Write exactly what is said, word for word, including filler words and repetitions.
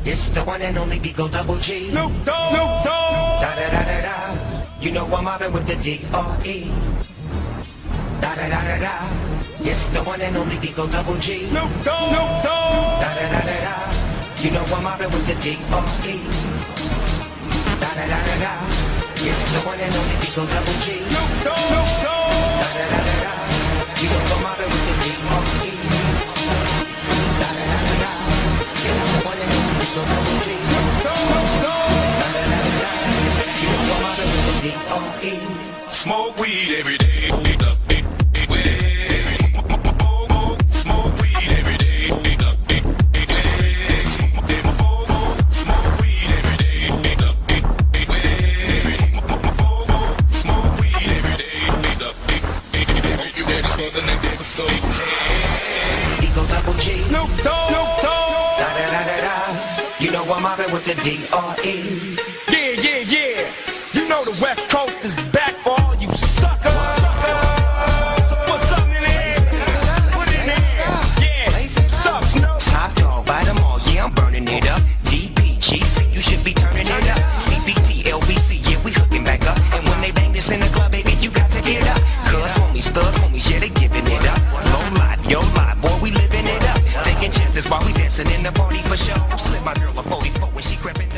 It's the one and only Digo Double G. Snoop Dogg. Snoop Dogg. Da da da da da. You know I'm mobbing with the D R E. Da da da da da. It's the one and only Digo Double G. Snoop Dogg. Snoop Dogg. Da da da da da. You know I'm mobbing with the D R E. Da da da da da. It's the one and only Digo Double G. Snoop Dogg. Snoop Dogg. Da da da da da. You know I'm mobbing with the D R E. Da da da da da. It's the one and only Digo Double G. Snoop Dogg. Snoop Dogg. Da da da da da. You know I'm mobbing with the D R E. Smoke weed every day. Smoke weed every day. Smoke weed every day. Smoke weed every day. You ready for the next episode? Digo Double G. Snoop Dogg. Snoop Dogg. Da da da da da. You know I'm mobbing with the D R E. Yeah, yeah, yeah. You know the West Coast is back for all you suckers. Put something in there. Put it in there. Yeah. What's up, Snoop? Top dog, buy them all, yeah, I'm burning it up. D B G C, you should be turning it up. C B T, L B C, yeah, we hooking back up. And when they bang this in the club, baby, you got to get up. Cuz homies, thug homies, yeah, they giving it up. Low life, yo life, boy, we living it up. Taking chances while we dancing in the party for show. Slip my girl a forty-four when she crept in.